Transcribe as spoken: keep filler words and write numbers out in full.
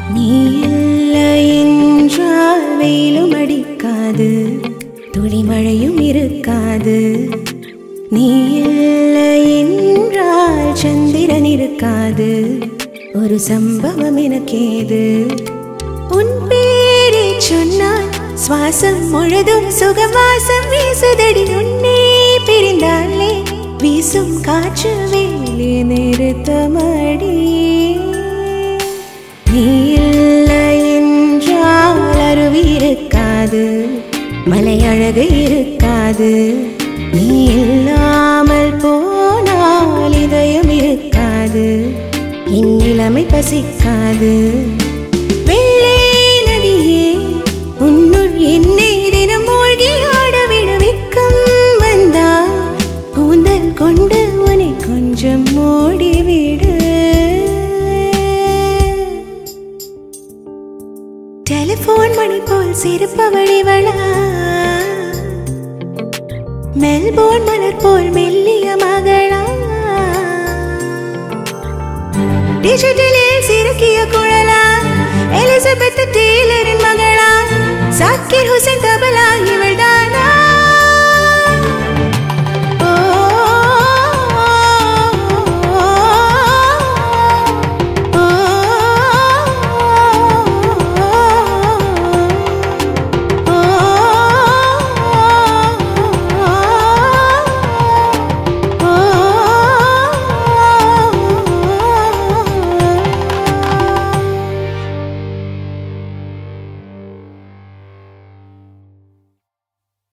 நீ இல்லை என்றால் வெயிலும் அடிக்காது, துளி மழையும் இருக்காது. நீ இல்லை என்றால் சந்திரன் இருக்காது, ஒரு சம்பவம் எனக்கேது. உன் பேரை சொன்னால் சுவாசம் முழுதும் சுகவாசம் வீசுதடி. உன்னே பிரிந்தாலே வீசும் காற்று வேலை நிறுத்தமடி. நீ இல்லை என்றால் அருவி இருக்காது, மலை அழகு இருக்காது. நீ இல்லாமல் போனால் இதயம் இருக்காது, என் இளமை பசிக்காது. வெள்ளை நதியே உன்னுள் என்னை தினம் மூழ்கி ஆடவிட வெட்கம் வந்தா கூந்தல் கொண்டு உன்னை கொஞ்சம் மூடிவிடு. டெலிபோன் மணி போல் சிரிப்பவளிவளா, மெல்போர்ன் மலர் போல் மெல்லிய மகளா, டிஜிட்டலில் சிறுக்கிய குழலா, எலிசபெத் டெய்லரின் மகளா, சாக்கிர் ஹுசைன் தபலா இவள்தான்.